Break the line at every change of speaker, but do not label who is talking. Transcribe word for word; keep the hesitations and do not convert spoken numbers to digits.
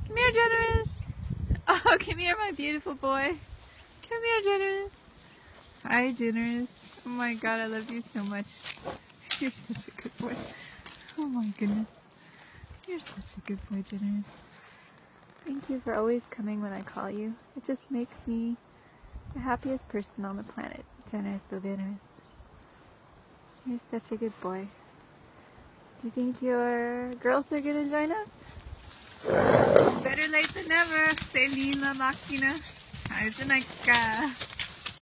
Come here, Generous. Oh, come here, my beautiful boy. Come here, Generous. Hi, Generous. Oh my God, I love you so much. You're such a good boy. Oh my goodness. You're such a good boy, Generous. Thank you for always coming when I call you. It just makes me the happiest person on the planet. Generous, so generous. You're such a good boy. Do you think your girls are gonna join us? Better late than never. Selina Makina. How's the night,